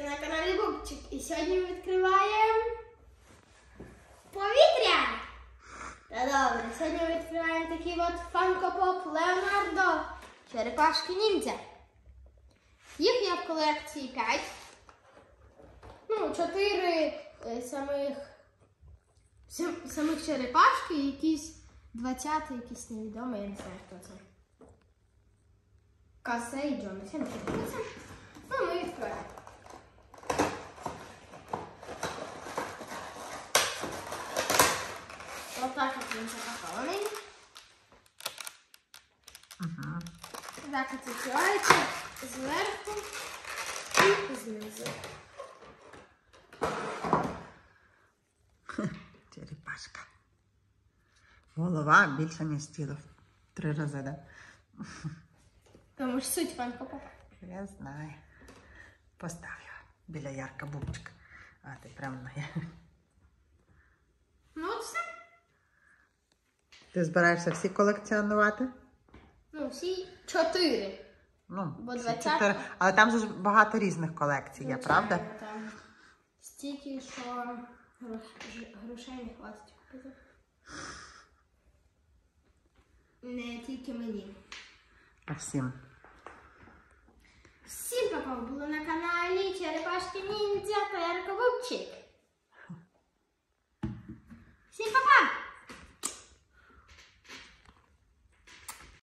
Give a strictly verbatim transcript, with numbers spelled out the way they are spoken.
Ви на каналі Бубчик. І сьогодні ми відкриваємо повітря. Та добре, сьогодні ми відкриваємо такий от фанко-поп Леонардо черепашки ніндзя. Їх є в колекції п'ять. Ну, чотири е, самих, сам, самих черепашки і якісь двадцятий, якісь невідомий, я не знаю, хто це. Касе і Джонас, я не знаю, хто це. Ну, ми відкриваємо. Отак от він запакований. Ага. Так от відкривається зверху і знизу. Черепашка. Голова більше, ніж тіло. Три рази, да? Тому ж суть фанко-поп. Я знаю. Постав його біля Ярка Бубчика. А ти прямо на я. Ну от все. Ти збираєшся всі колекціонувати? Ну, всі чотири. Ну, Бо всі двадцятка. чотири. Але там же ж багато різних колекцій є, правда? Там стільки, що грош- грошей не хватить купити. Не тільки мені. А всім. Всім папа, були на каналі Черепашки Ніндзя та Ярко Бубчик. Всім па-па!